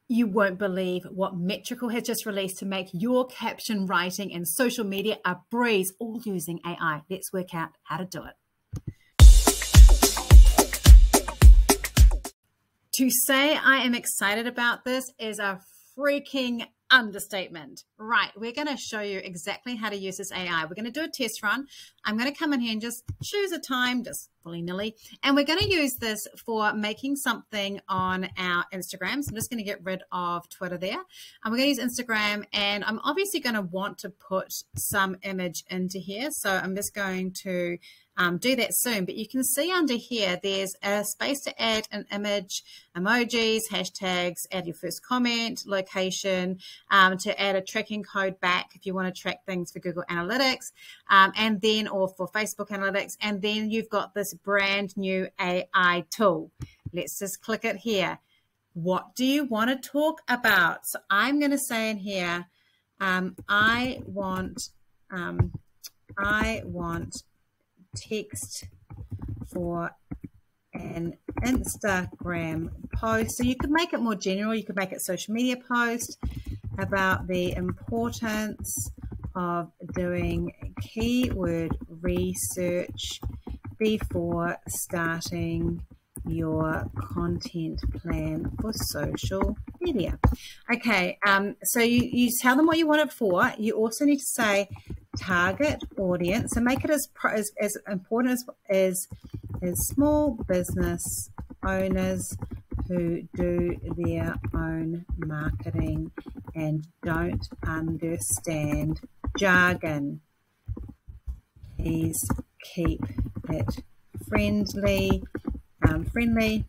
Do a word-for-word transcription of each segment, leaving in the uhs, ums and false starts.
You won't believe what Metricool has just released to make your caption writing and social media a breeze, all using A I. Let's work out how to do it. To say I am excited about this is a freaking understatement. Right, we're going to show you exactly how to use this A I. We're going to do a test run. I'm going to come in here and just choose a time, just willy-nilly, and we're going to use this for making something on our Instagram. So I'm just going to get rid of Twitter there. And we're going to use Instagram, and I'm obviously going to want to put some image into here. So I'm just going to Um, do that soon, but you can see under here there's a space to add an image, emojis, hashtags, add your first comment, location, um, to add a tracking code back if you want to track things for Google Analytics, um, and then or for Facebook Analytics, and then you've got this brand new A I tool. Let's just click it here. What do you want to talk about? So I'm going to say in here, um, I want, um, I want text for an Instagram post. So you could make it more general. You could make it social media post about the importance of doing keyword research before starting your content plan for social media. Okay, um, so you, you tell them what you want it for. You also need to say target audience, and make it as as, as important as, as as small business owners who do their own marketing and don't understand jargon. Please keep it friendly, um, friendly,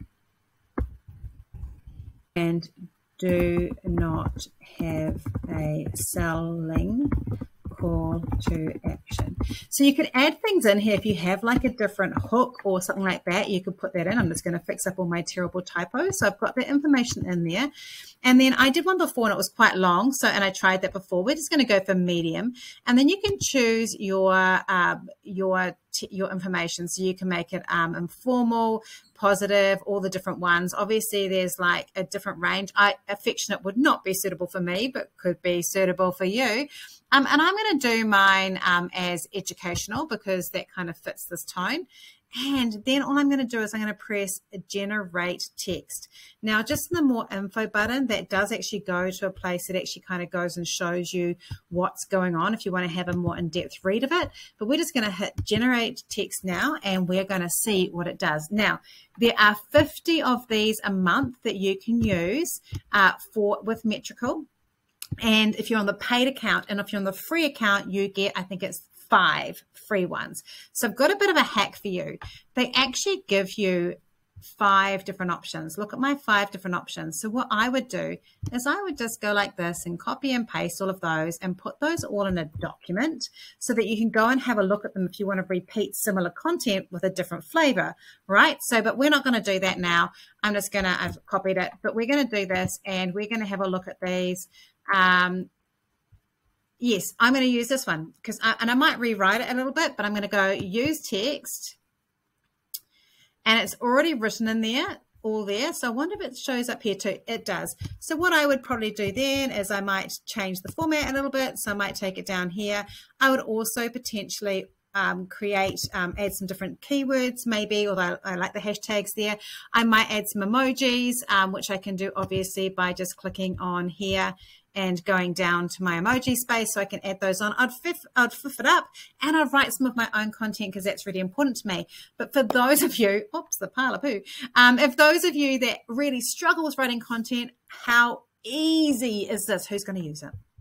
and do not have a selling call to action. So you could add things in here if you have like a different hook or something like that. You could put that in. I'm just going to fix up all my terrible typos. So I've got the information in there. And then I did one before and it was quite long. So, and I tried that before. We're just going to go for medium. And then you can choose your, uh, your, your information. So you can make it um, informal, positive, all the different ones. Obviously there's like a different range. I, affectionate would not be suitable for me, but could be suitable for you. Um, and I'm going to do mine um, as educational because that kind of fits this tone. And then all I'm going to do is I'm going to press generate text. Now, just in the more info button, that does actually go to a place that actually kind of goes and shows you what's going on if you want to have a more in-depth read of it. But we're just going to hit generate text now, and we're going to see what it does. Now, there are fifty of these a month that you can use uh, for with Metricool. And if you're on the paid account, and if you're on the free account, you get, I think it's five free ones. So I've got a bit of a hack for you. They actually give you five different options. Look at my five different options. So what I would do is I would just go like this and copy and paste all of those and put those all in a document so that you can go and have a look at them if you want to repeat similar content with a different flavor, right? So, but we're not going to do that now. I'm just going to, I've copied it, but we're going to do this and we're going to have a look at these. Um, yes, I'm going to use this one because, I, and I might rewrite it a little bit, but I'm going to go use text, and it's already written in there, all there. So I wonder if it shows up here too. It does. So what I would probably do then is I might change the format a little bit. So I might take it down here. I would also potentially Um, create, um, add some different keywords maybe, although I like the hashtags there. I might add some emojis, um, which I can do obviously by just clicking on here and going down to my emoji space so I can add those on. I'd fiff, I'd fiff it up and I'd write some of my own content because that's really important to me. But for those of you, oops, the pile of poo, um, if those of you that really struggle with writing content, how easy is this? Who's going to use it?